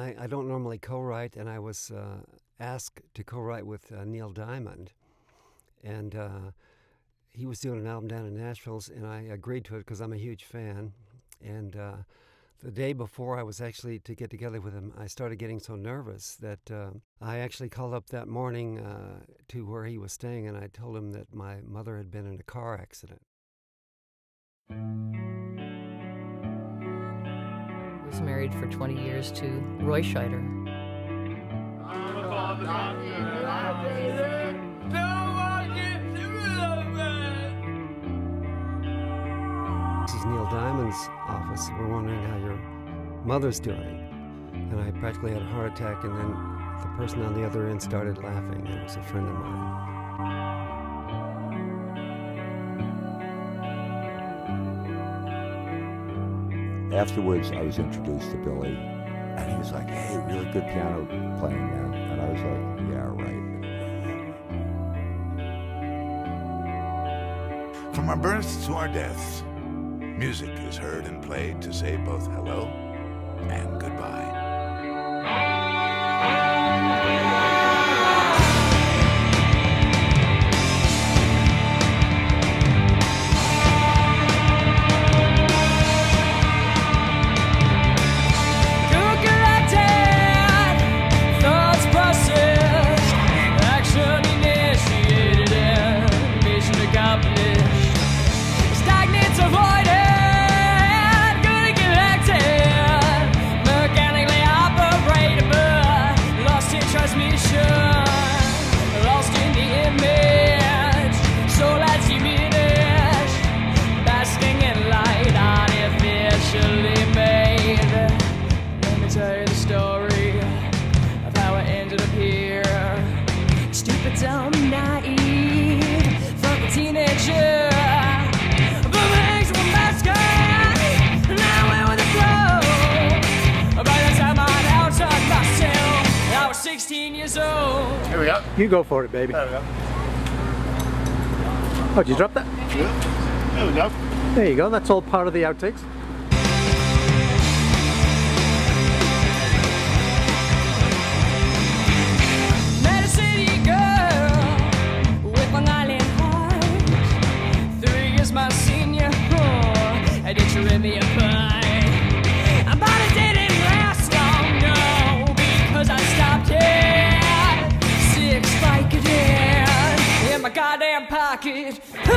I don't normally co-write, and I was asked to co-write with Neil Diamond, and he was doing an album down in Nashville, and I agreed to it because I'm a huge fan. And the day before I was actually to get together with him, I started getting so nervous that I actually called up that morning to where he was staying, and I told him that my mother had been in a car accident. I was married for 20 years to Roy Scheider. This is Neil Diamond's office. We're wondering how your mother's doing. And I practically had a heart attack, and then the person on the other end started laughing. It was a friend of mine. Afterwards, I was introduced to Billy, and he was like, "Hey, really good piano playing, man." And I was like, "Yeah, right." From our births to our deaths, music is heard and played to say both hello and goodbye. Here we go. You go for it, baby. There we go. Oh, did you drop that? Yeah. There we go. There you go. That's all part of the outtakes. Met a city girl with Long Island heart. 3 years my senior. Oh, I did you in the apart. But it didn't last long, no, because I stopped here. 6 Vicodin in my goddamn pocket.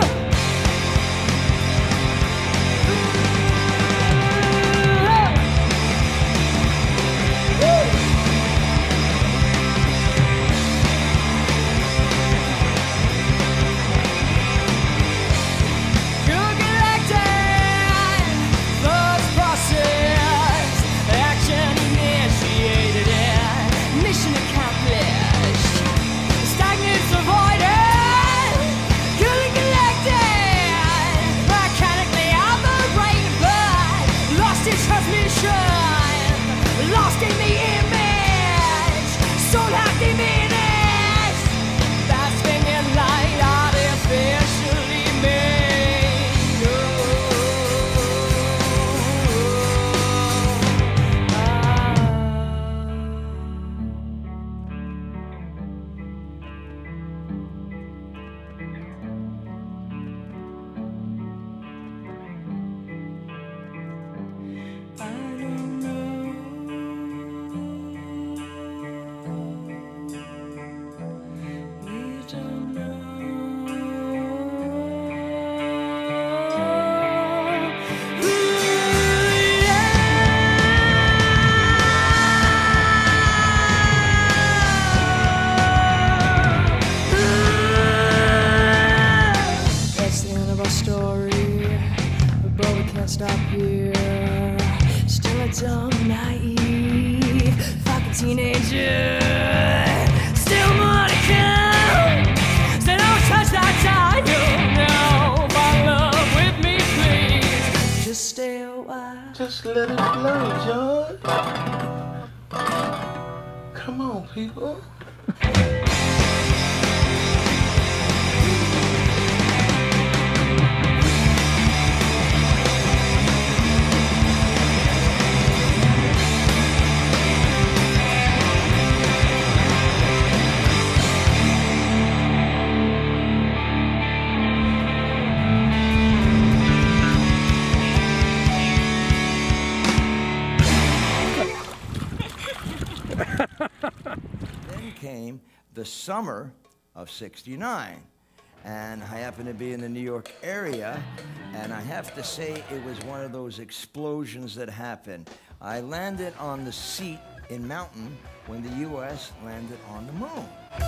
Lost in the image, so like diminished, basking in light artificially made. I don't know. Stop here. Still a dumb, naive, fucking teenager. Still more to come. So don't touch that dial. No, fall in love with me, please. Just stay a while. Just let it flow, George. Come on, people. came the summer of '69. And I happened to be in the New York area, and I have to say it was one of those explosions that happened. I landed on the seat in Mountain when the U.S. landed on the moon.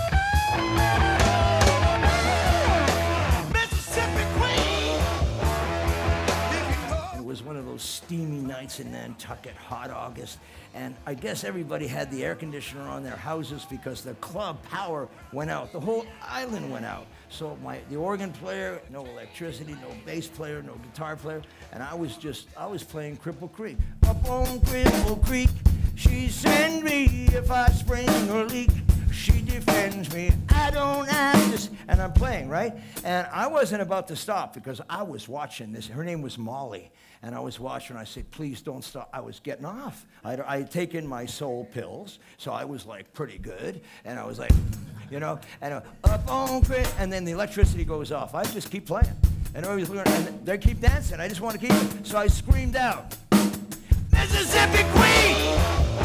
It was one of those steamy nights in Nantucket, hot August, and I guess everybody had the air conditioner on their houses because the club power went out. The whole island went out. So the organ player, no electricity, no bass player, no guitar player, and I was playing Cripple Creek. Up on Cripple Creek, she sends me if I spring or leak. She defends me, I don't have this, and I'm playing, right? And I wasn't about to stop because I was watching this. Her name was Molly, and I was watching, I said, please don't stop. I was getting off. I had taken my soul pills, so I was like pretty good, and I was like, you know, and up on Crit, and then the electricity goes off. I just keep playing, and they keep dancing. I just want to keep it. So I screamed out, Mississippi Queen!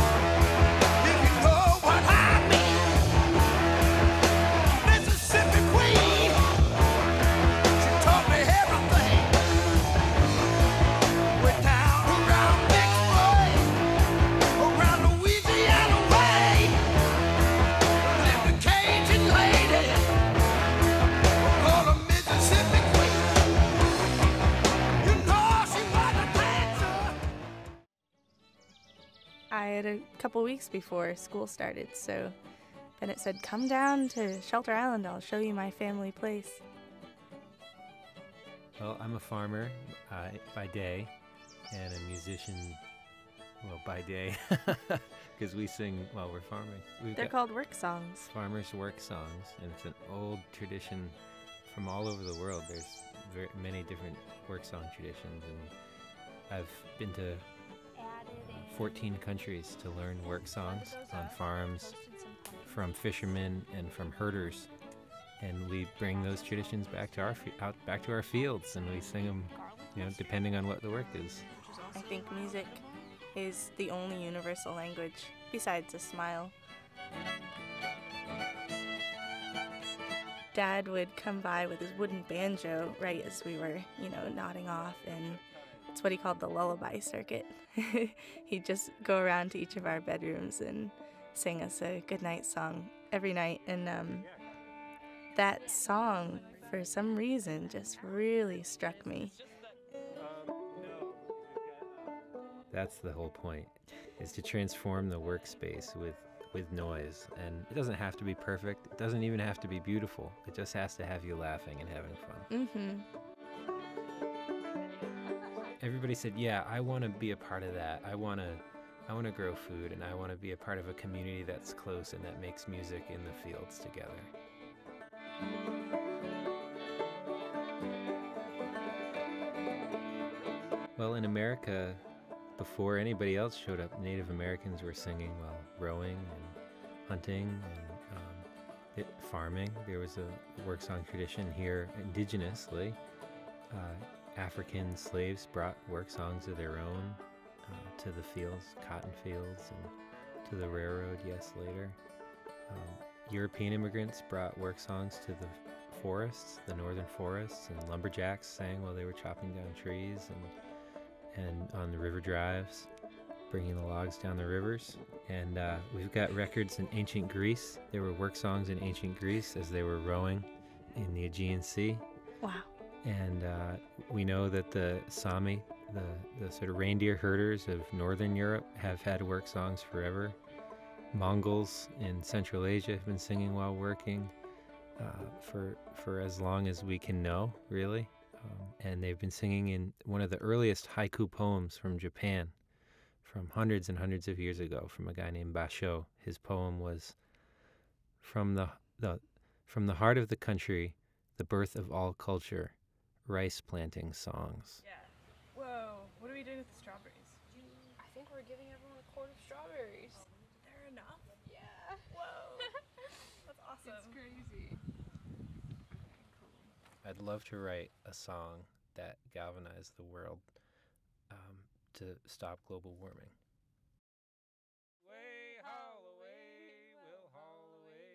I had a couple weeks before school started, so then it said, come down to Shelter Island, I'll show you my family place. Well, I'm a farmer by day and a musician, well, by day, because we sing while we're farming. They're called work songs. Farmers' work songs, and it's an old tradition from all over the world. There's many different work song traditions, and I've been to 14 countries to learn work songs on farms from fishermen and from herders, and we bring those traditions back to our fields, and we sing them, you know, depending on what the work is. I think music is the only universal language besides a smile. Dad would come by with his wooden banjo right as we were, you know, nodding off, and it's what he called the lullaby circuit. He'd just go around to each of our bedrooms and sing us a goodnight song every night. And that song, for some reason, just really struck me. That's the whole point, is to transform the workspace with noise. And it doesn't have to be perfect. It doesn't even have to be beautiful. It just has to have you laughing and having fun. Mm-hmm. Everybody said, yeah, I want to be a part of that. I want to grow food, and I want to be a part of a community that's close and that makes music in the fields together. Well, in America, before anybody else showed up, Native Americans were singing while rowing and hunting and farming. There was a work song tradition here indigenously. African slaves brought work songs of their own to the fields, cotton fields, and to the railroad, later. European immigrants brought work songs to the forests, the northern forests, and lumberjacks sang while they were chopping down trees and on the river drives, bringing the logs down the rivers. And we've got records in ancient Greece. There were work songs in ancient Greece as they were rowing in the Aegean Sea. Wow. And we know that the Sami, the sort of reindeer herders of northern Europe, have had work songs forever. Mongols in Central Asia have been singing while working for as long as we can know, really. And they've been singing in one of the earliest haiku poems from Japan, from hundreds and hundreds of years ago, from a guy named Basho. His poem was, from the heart of the country, the birth of all culture, rice planting songs. Yeah. Whoa, what are we doing with the strawberries? I think we're giving everyone a quart of strawberries. They're enough? Yeah. Whoa. That's awesome. It's crazy. I'd love to write a song that galvanized the world to stop global warming. Way, haul away, we'll haul away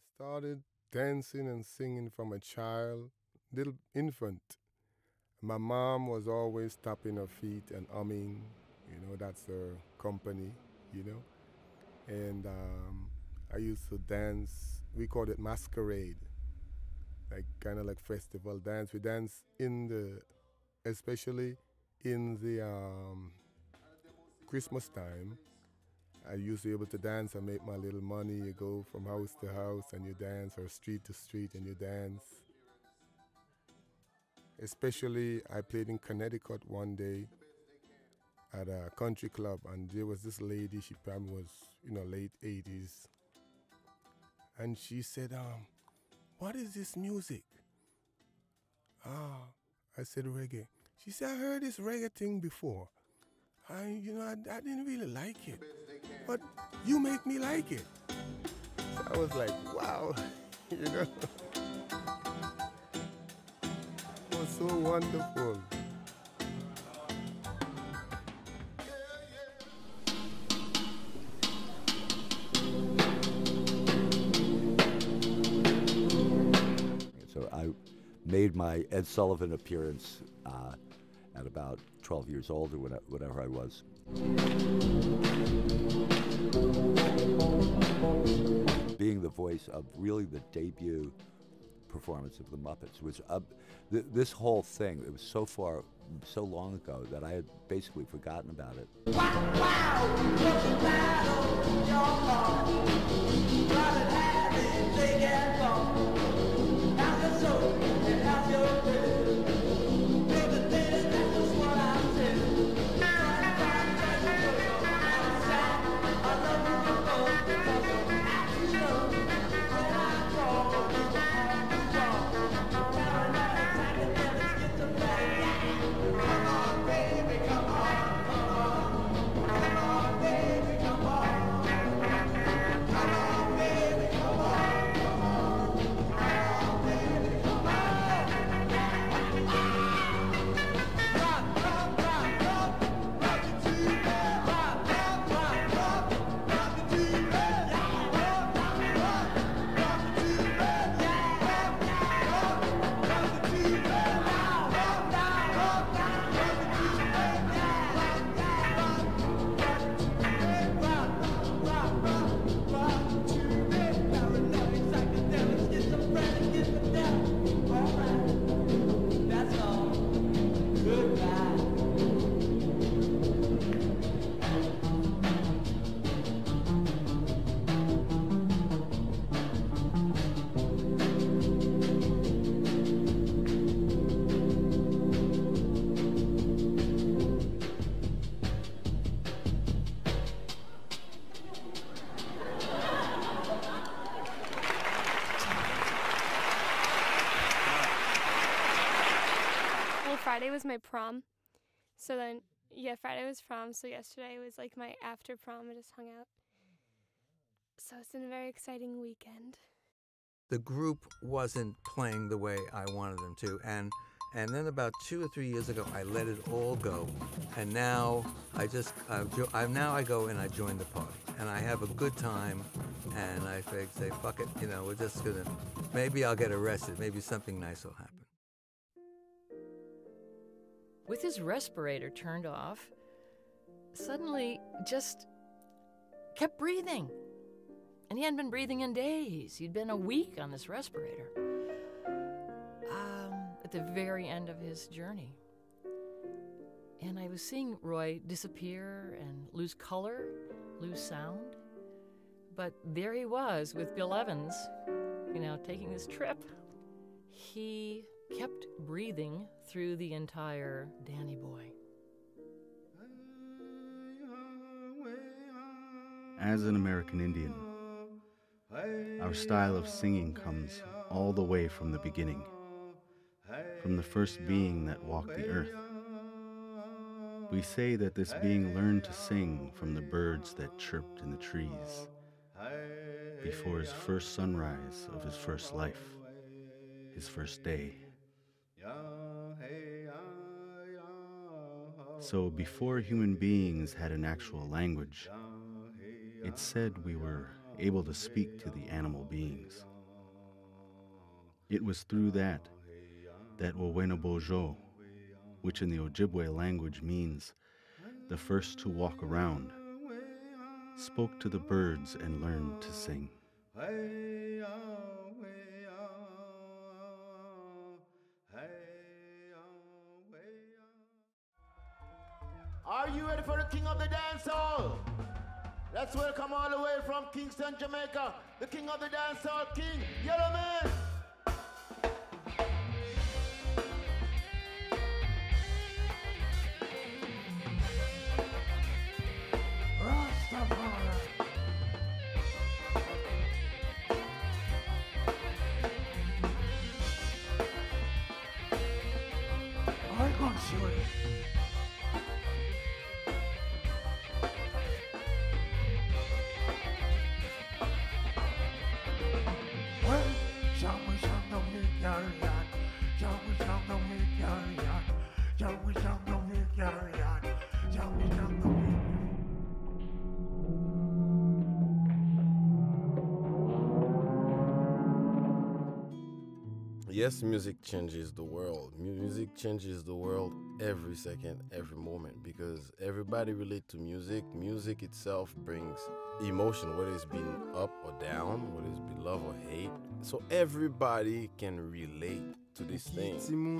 started dancing and singing from a child, little infant. My mom was always tapping her feet and humming, that's her company, And I used to dance, we called it masquerade, kind of like festival dance. We dance especially in the Christmas time. I used to be able to dance and make my little money. You go from house to house and you dance, or street to street and you dance. Especially, I played in Connecticut one day at a country club, and there was this lady, she probably was, late 80s. And she said, what is this music? I said, reggae. She said, I heard this reggae thing before. I didn't really like it, but you make me like it. So I was like, wow, It was so wonderful. So I made my Ed Sullivan appearance at about 12 years old, or whatever I was. Being the voice of really the debut performance of the Muppets, which this whole thing, it was so long ago that I had basically forgotten about it. Friday was my prom. So then, Friday was prom. So yesterday was like my after prom. I just hung out. So it's been a very exciting weekend. The group wasn't playing the way I wanted them to. And then about 2 or 3 years ago, I let it all go. And now I go and I join the party. And I have a good time. And I say, fuck it, we're just gonna, maybe I'll get arrested. Maybe something nice will happen. With his respirator turned off, suddenly just kept breathing. And he hadn't been breathing in days. He'd been a week on this respirator. At the very end of his journey. And I was seeing Roy disappear and lose color, lose sound. But there he was with Bill Evans, taking this trip. He kept breathing through the entire Danny Boy. As an American Indian, our style of singing comes all the way from the beginning, from the first being that walked the earth. We say that this being learned to sing from the birds that chirped in the trees before his first sunrise of his first life, his first day. So before human beings had an actual language, it said we were able to speak to the animal beings. It was through that Owena Bojo, which in the Ojibwe language means the first to walk around, spoke to the birds and learned to sing. Are you ready for the king of the dancehall? Let's welcome all the way from Kingston, Jamaica, the king of the dancehall, King Yellow Man. Yes, music changes the world. Music changes the world every second, every moment, because everybody relates to music. Music itself brings emotion, whether it's been up or down, whether it's been love or hate. So everybody can relate to this thing.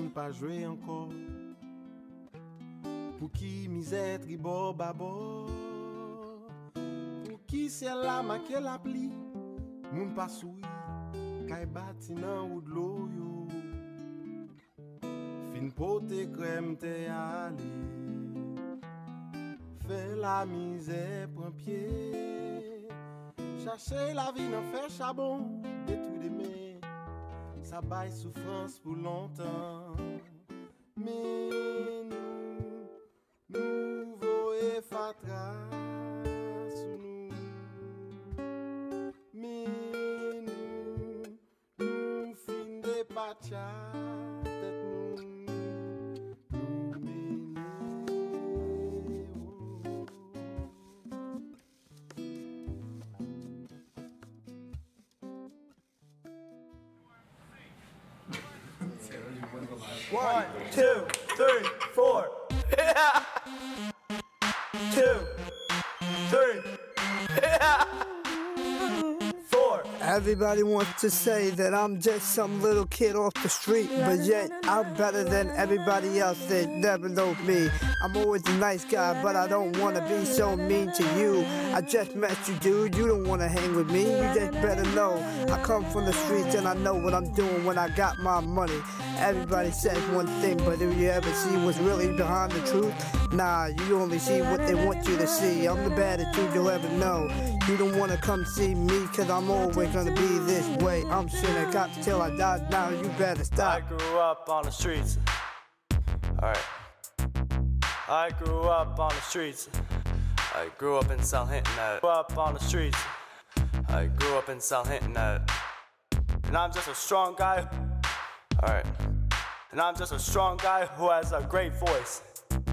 Pou ki mizè tribo babo, pou ki se la make la pli, moun pa soui, kay bati nan ou d'lo yo. Fin pote krem te ale, fè la mizè pran pied, chache la vi nan fè chabon, detou de me, sa bay soufrans pou longtemps. Men nouveau et fatra sous nous, mais nous fin de pacha tête nous mêler. One, two, three, four. Yeah. 2, 3, yeah. 4. Everybody wants to say that I'm just some little kid off the street, but yet I'm better than everybody else that never knows me. I'm always a nice guy, but I don't want to be so mean to you. I just met you, dude. You don't want to hang with me. You just better know I come from the streets and I know what I'm doing when I got my money. Everybody says one thing, but do you ever see what's really behind the truth? Nah, you only see what they want you to see. I'm the baddest dude you'll ever know. You don't want to come see me, cause I'm always gonna be this way. I'm shit, got till I die. Now you better stop. I grew up on the streets. Alright. I grew up on the streets. I grew up in South Hinton. Grew up on the streets. I grew up in South Hinton. And I'm just a strong guy. Alright. And I'm just a strong guy who has a great voice.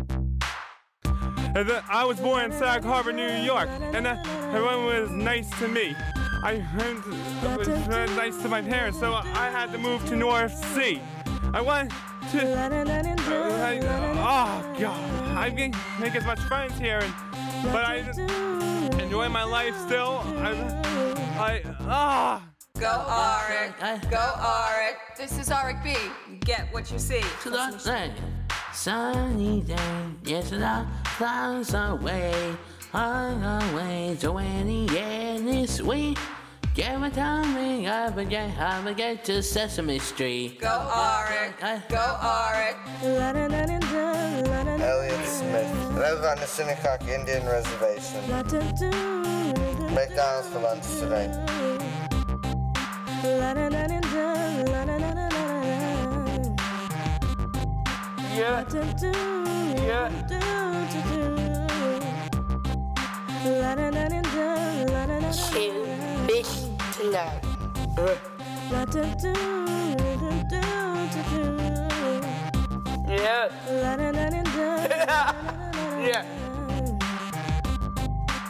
And then I was born in Sag Harbor, New York, and everyone was nice to me. I was very nice to my parents, so I had to move to North Sea. I went to, oh God, I didn't make as much friends here, but I enjoy my life still. Go Auric, go Auric. This is Auric B. Get what you see. Sunny day, yes, and our clouds away, on our way to any this week. Get my tongue up again, how we get to Sesame Street. Go Auric, go Auric. Elliot Smith. I live on the Shinnecock Indian Reservation. McDonald's for lunch today. Yeah. Chill, bitch, tonight. Yeah. Yeah.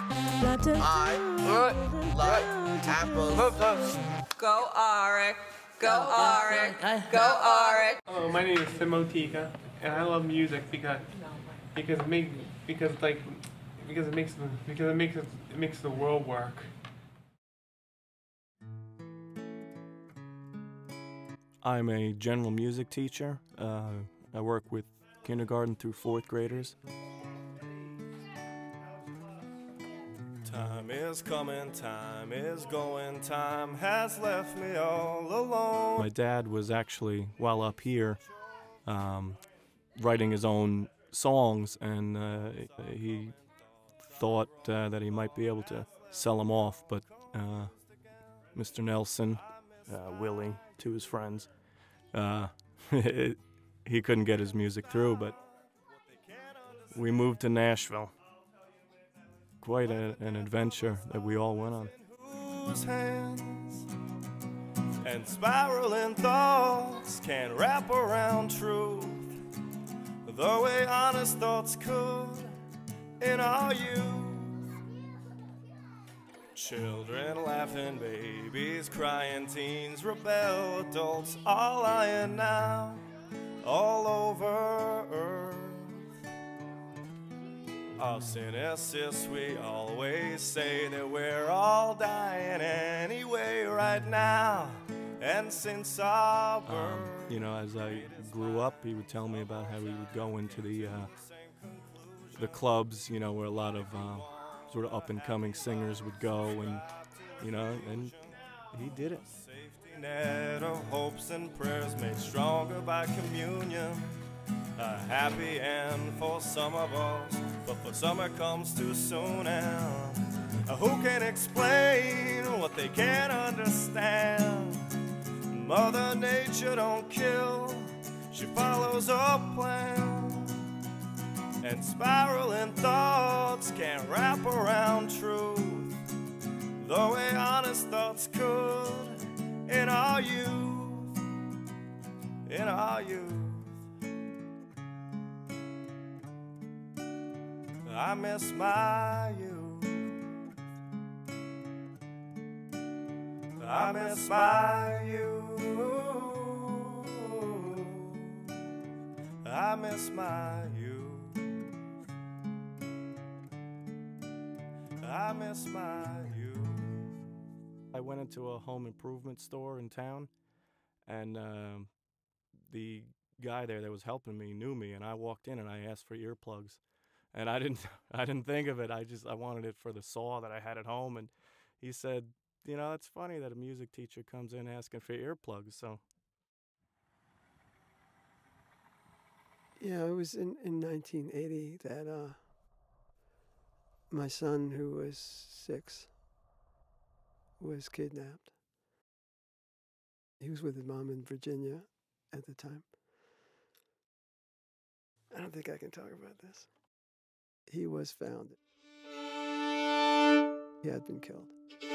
I like apples. Go Auric. Go Auric. Go Auric. Oh, my name is Simotika, and I love music because it makes the world work. I'm a general music teacher. I work with kindergarten through 4th graders. Time is coming, time is going, time has left me all alone. My dad was actually, while up here, writing his own songs, and he thought that he might be able to sell them off, but Mr. Nelson, Willie, to his friends, he couldn't get his music through, but we moved to Nashville. Quite an adventure that we all went on. Whose hands and spiraling thoughts can wrap around truth the way honest thoughts could in our youth. Children laughing, babies crying, teens rebel, adults all lying now all over earth. Our cynicis, we always say that we're all dying anyway right now, and since our birth. You know, as I grew up, he would tell me about how he would go into the clubs, you know, where a lot of sort of up-and-coming singers would go, and, you know, and he did it. Safety net of hopes and prayers made stronger by communion. A happy end for some of us, but for some it comes too soon. And who can explain what they can't understand? Mother Nature don't kill, she follows a plan. And spiraling thoughts can't wrap around truth the way honest thoughts could in our youth, in our youth. I miss my youth. I miss my youth. I miss my youth. I miss my youth. I went into a home improvement store in town, and the guy there that was helping me knew me, and I walked in and I asked for earplugs. And I didn't think of it. I wanted it for the saw that I had at home. And he said, you know, it's funny that a music teacher comes in asking for earplugs. So. Yeah, it was in 1980 that my son, who was 6, was kidnapped. He was with his mom in Virginia at the time. I don't think I can talk about this. He was found. He had been killed.